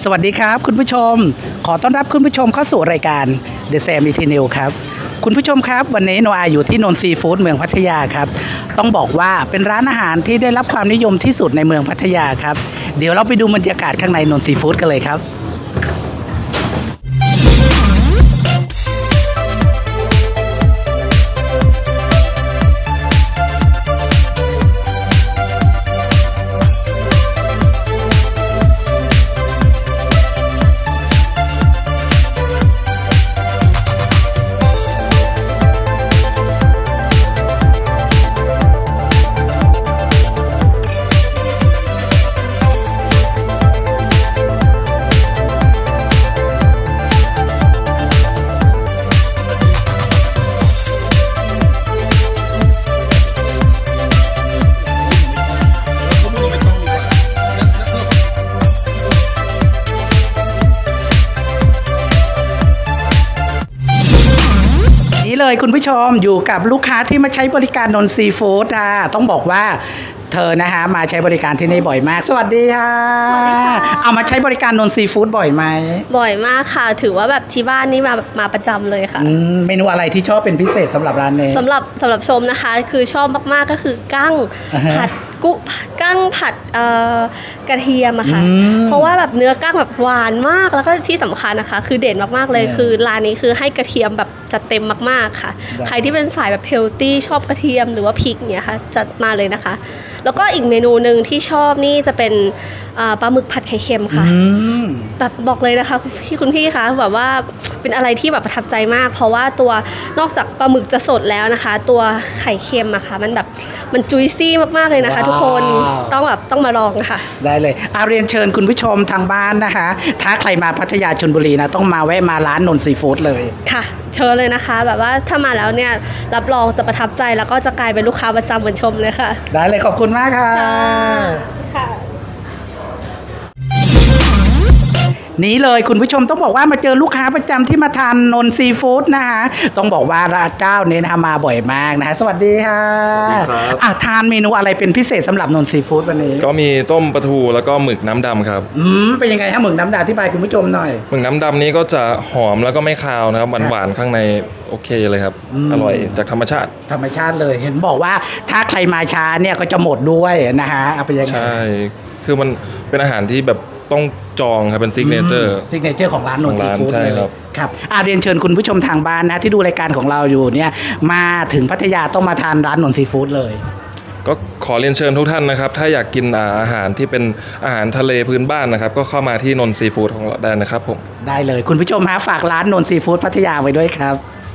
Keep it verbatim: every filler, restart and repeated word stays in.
สวัสดีครับคุณผู้ชมขอต้อนรับคุณผู้ชมเข้าสู่รายการ The Sam อี ที นิว ครับคุณผู้ชมครับวันนี้โนอาอยู่ที่นนทรีฟู้ดเมืองพัทยาครับต้องบอกว่าเป็นร้านอาหารที่ได้รับความนิยมที่สุดในเมืองพัทยาครับเดี๋ยวเราไปดูบรรยากาศข้างในนนทรีฟู้ดกันเลยครับเลยคุณผู้ชมอยู่กับลูกค้าที่มาใช้บริการนนทรีฟู้ดอ่ะต้องบอกว่าเธอนะคะมาใช้บริการที่นี่บ่อยมากสวัสดีค่ะเอามาใช้บริการนนทรีฟู้ดบ่อยไหมบ่อยมากค่ะถือว่าแบบที่บ้านนี่มามาประจำเลยค่ะเมนูอะไรที่ชอบเป็นพิเศษสำหรับร้านนี้สำหรับสำหรับชมนะคะคือชอบมากๆก็คือกั้งผัดกุ้งกั้งผัดเอ่อกระเทียมอะค่ะเพราะว่าแบบเนื้อกั้งแบบหวานมากแล้วก็ที่สำคัญนะคะคือเด่นมากๆเลยคือร้านนี้คือให้กระเทียมแบบจัดเต็มมากๆค่ะใครที่เป็นสายแบบเฮลตี้ชอบกระเทียมหรือว่าพริกเนี่ยค่ะจัดมาเลยนะคะแล้วก็อีกเมนูหนึ่งที่ชอบนี่จะเป็นปลาหมึกผัดไข่เค็มค่ะแบบบอกเลยนะคะพี่คุณพี่คะแบบว่าเป็นอะไรที่แบบประทับใจมากเพราะว่าตัวนอกจากปลาหมึกจะสดแล้วนะคะตัวไข่เค็มอะค่ะมันแบบมันจุยซี่มากๆเลยนะคะทุกคนต้องแบบต้องมาลองค่ะได้เลยอาเรียนเชิญคุณผู้ชมทางบ้านนะคะถ้าใครมาพัทยาชลบุรีนะต้องมาแวะมาร้านนนทรีฟู้ดเลยค่ะเชิญเลยนะคะแบบว่าถ้ามาแล้วเนี่ยรับรองจะประทับใจแล้วก็จะกลายเป็นลูกค้าประจำเหมือนชมเลยค่ะได้เลยขอบคุณมากค่ะค่ะนี้เลยคุณผู้ชมต้องบอกว่ามาเจอลูกค้าประจำที่มาทานนนทรีฟู้ดนะคะต้องบอกว่าร้านเจ้านี้นะคะมาบ่อยมากนะคะสวัสดีค่ะอ่ะทานเมนูอะไรเป็นพิเศษสำหรับนนทรีฟู้ดวันนี้ก็มีต้มปลาทูแล้วก็หมึกน้ำดำครับอืมเป็นยังไงฮะหมึกน้ำดำอธิบายคุณผู้ชมหน่อยหมึกน้ำดำนี้ก็จะหอมแล้วก็ไม่คาวนะครับหวานๆข้างในโอเคเลยครับอร่อยจากธรรมชาติธรรมชาติเลยเห็นบอกว่าถ้าใครมาช้าเนี่ยก็จะหมดด้วยนะคะเอาไปยังไงใช่คือมันเป็นอาหารที่แบบต้องจองครับเป็นซิกเนเจอร์ซิกเนเจอร์ของร้านนนทรีฟู้ดเลยครับครับอาเรียนเชิญคุณผู้ชมทางบ้านนะที่ดูรายการของเราอยู่เนี่ยมาถึงพัทยาต้องมาทานร้านนนทรีฟู้ดเลยก็ขอเรียนเชิญทุกท่านนะครับถ้าอยากกินอาหารที่เป็นอาหารทะเลพื้นบ้านนะครับก็เข้ามาที่นนทรีฟู้ดของเราได้นะครับผมได้เลยคุณผู้ชมฮะฝากร้านนนทรีฟู้ดพัทยาไว้ด้วยครับ